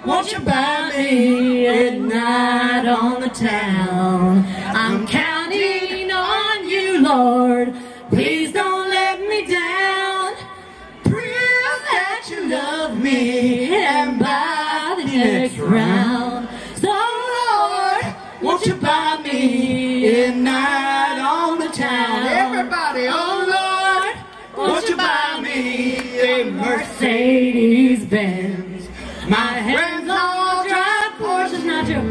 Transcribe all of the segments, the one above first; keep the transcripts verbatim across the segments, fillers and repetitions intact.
won't you buy me a night on the town? I'm counting on you, Lord, please don't let me down. Prove that you love me and buy the next round. So Lord, won't you buy me a night on the town? Everybody, oh Lord, won't you buy me a Mercedes-Benz? My hands all dry, Porsche's not your.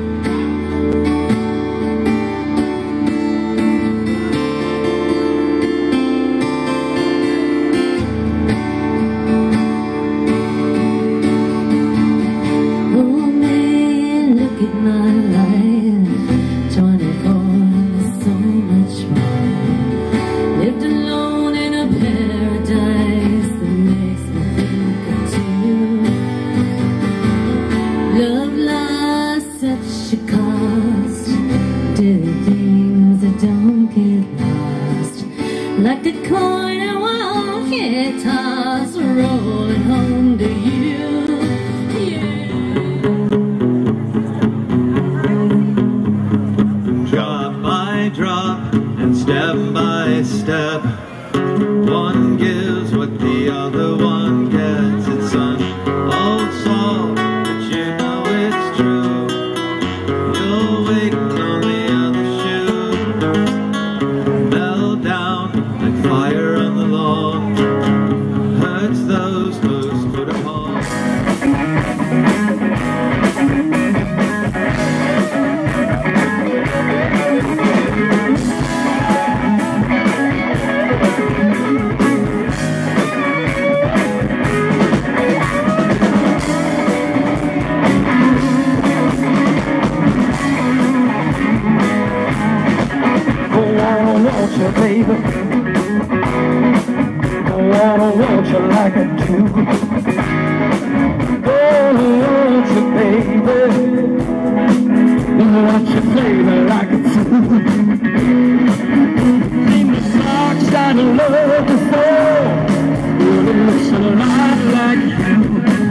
Oh man, look at my life. twenty-four is so much fun. Lived alone in a paradise that makes me think of two. Love lost such a cost. Did things that don't get lost. Like a coin that won't get tossed, rolling home to you. Yeah. Drop by drop and step by step, one gives what the other one gets. It's an old song, but you know it's true. You're waiting on the other shoe. Melt down like fire on the lawn, hurts those most put upon. Want you, baby. I wanna want you like I do. Gonna want you, baby. Want you, baby, like I do. Need me socks down in love before. Really looks a lot like you.